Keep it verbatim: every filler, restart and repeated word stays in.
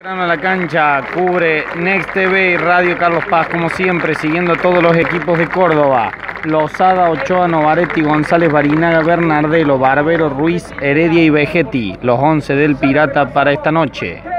A la cancha cubre Next T V y Radio Carlos Paz, como siempre, siguiendo todos los equipos de Córdoba: Lozada, Ochoa, Novaretti, González, Barinaga, Bernardelo, Barbero, Ruiz, Heredia y Vegetti, los once del Pirata para esta noche.